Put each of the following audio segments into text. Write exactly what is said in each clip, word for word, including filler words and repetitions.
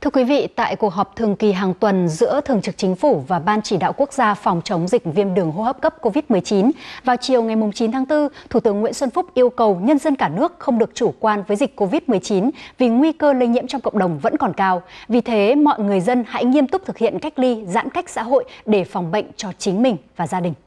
Thưa quý vị, tại cuộc họp thường kỳ hàng tuần giữa Thường trực Chính phủ và Ban Chỉ đạo Quốc gia phòng chống dịch viêm đường hô hấp cấp Covid mười chín, vào chiều ngày chín tháng tư, Thủ tướng Nguyễn Xuân Phúc yêu cầu nhân dân cả nước không được chủ quan với dịch Covid mười chín vì nguy cơ lây nhiễm trong cộng đồng vẫn còn cao. Vì thế, mọi người dân hãy nghiêm túc thực hiện cách ly, giãn cách xã hội để phòng bệnh cho chính mình và gia đình.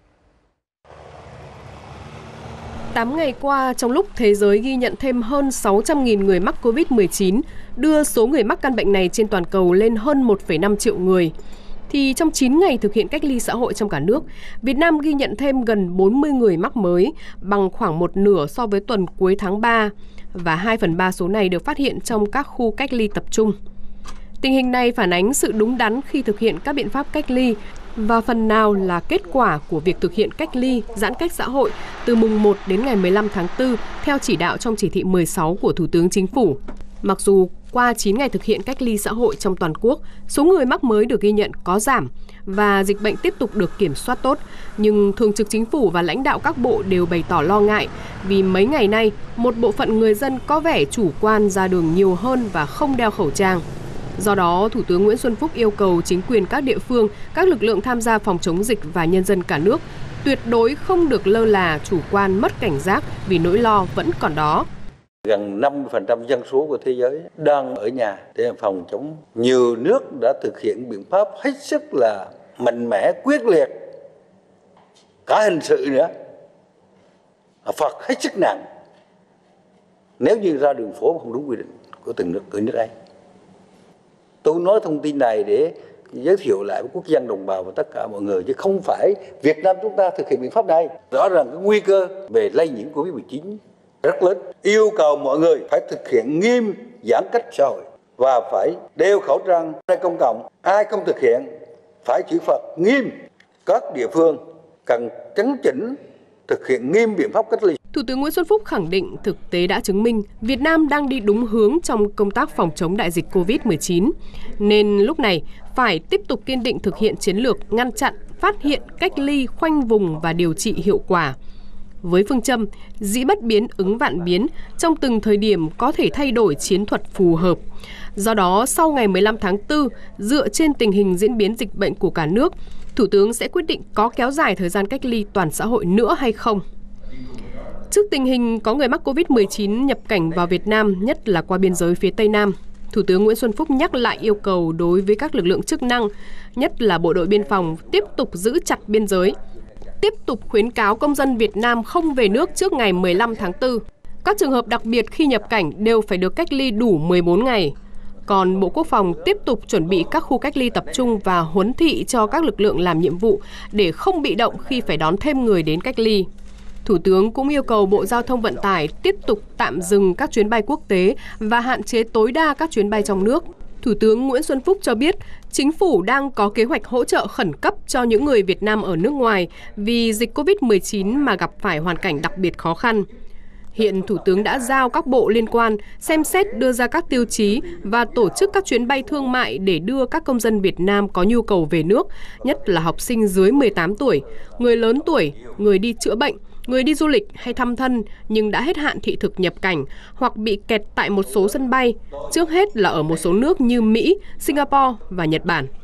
tám ngày qua, trong lúc thế giới ghi nhận thêm hơn sáu trăm nghìn người mắc Covid mười chín, đưa số người mắc căn bệnh này trên toàn cầu lên hơn một phẩy năm triệu người, thì trong chín ngày thực hiện cách ly xã hội trong cả nước, Việt Nam ghi nhận thêm gần bốn mươi người mắc mới, bằng khoảng một nửa so với tuần cuối tháng ba, và hai phần ba số này được phát hiện trong các khu cách ly tập trung. Tình hình này phản ánh sự đúng đắn khi thực hiện các biện pháp cách ly, và phần nào là kết quả của việc thực hiện cách ly, giãn cách xã hội từ mùng một đến ngày mười lăm tháng tư theo chỉ đạo trong chỉ thị mười sáu của Thủ tướng Chính phủ. Mặc dù qua chín ngày thực hiện cách ly xã hội trong toàn quốc, số người mắc mới được ghi nhận có giảm và dịch bệnh tiếp tục được kiểm soát tốt, nhưng Thường trực Chính phủ và lãnh đạo các bộ đều bày tỏ lo ngại vì mấy ngày nay một bộ phận người dân có vẻ chủ quan ra đường nhiều hơn và không đeo khẩu trang. Do đó, Thủ tướng Nguyễn Xuân Phúc yêu cầu chính quyền các địa phương, các lực lượng tham gia phòng chống dịch và nhân dân cả nước tuyệt đối không được lơ là, chủ quan, mất cảnh giác vì nỗi lo vẫn còn đó. Gần năm mươi phần trăm dân số của thế giới đang ở nhà để phòng chống. Nhiều nước đã thực hiện biện pháp hết sức là mạnh mẽ, quyết liệt, cả hình sự nữa, phạt hết sức nặng nếu như ra đường phố không đúng quy định của từng nước, của nước ấy. Tôi nói thông tin này để giới thiệu lại với quốc dân đồng bào và tất cả mọi người, chứ không phải Việt Nam chúng ta thực hiện biện pháp này. Rõ ràng cái nguy cơ về lây nhiễm Covid mười chín rất lớn. Yêu cầu mọi người phải thực hiện nghiêm giãn cách xã hội và phải đeo khẩu trang nơi công cộng. Ai không thực hiện phải chịu phạt nghiêm. Các địa phương cần chấn chỉnh thực hiện nghiêm biện pháp cách ly. Thủ tướng Nguyễn Xuân Phúc khẳng định thực tế đã chứng minh Việt Nam đang đi đúng hướng trong công tác phòng chống đại dịch Covid mười chín. Nên lúc này phải tiếp tục kiên định thực hiện chiến lược ngăn chặn, phát hiện, cách ly, khoanh vùng và điều trị hiệu quả. Với phương châm dĩ bất biến ứng vạn biến, trong từng thời điểm có thể thay đổi chiến thuật phù hợp. Do đó, sau ngày mười lăm tháng tư, dựa trên tình hình diễn biến dịch bệnh của cả nước, Thủ tướng sẽ quyết định có kéo dài thời gian cách ly toàn xã hội nữa hay không. Trước tình hình có người mắc Covid mười chín nhập cảnh vào Việt Nam, nhất là qua biên giới phía Tây Nam, Thủ tướng Nguyễn Xuân Phúc nhắc lại yêu cầu đối với các lực lượng chức năng, nhất là Bộ đội Biên phòng, tiếp tục giữ chặt biên giới, tiếp tục khuyến cáo công dân Việt Nam không về nước trước ngày mười lăm tháng tư. Các trường hợp đặc biệt khi nhập cảnh đều phải được cách ly đủ mười bốn ngày. Còn Bộ Quốc phòng tiếp tục chuẩn bị các khu cách ly tập trung và huấn thị cho các lực lượng làm nhiệm vụ để không bị động khi phải đón thêm người đến cách ly. Thủ tướng cũng yêu cầu Bộ Giao thông Vận tải tiếp tục tạm dừng các chuyến bay quốc tế và hạn chế tối đa các chuyến bay trong nước. Thủ tướng Nguyễn Xuân Phúc cho biết, Chính phủ đang có kế hoạch hỗ trợ khẩn cấp cho những người Việt Nam ở nước ngoài vì dịch Covid mười chín mà gặp phải hoàn cảnh đặc biệt khó khăn. Hiện Thủ tướng đã giao các bộ liên quan xem xét đưa ra các tiêu chí và tổ chức các chuyến bay thương mại để đưa các công dân Việt Nam có nhu cầu về nước, nhất là học sinh dưới mười tám tuổi, người lớn tuổi, người đi chữa bệnh, người đi du lịch hay thăm thân nhưng đã hết hạn thị thực nhập cảnh hoặc bị kẹt tại một số sân bay, trước hết là ở một số nước như Mỹ, Singapore và Nhật Bản.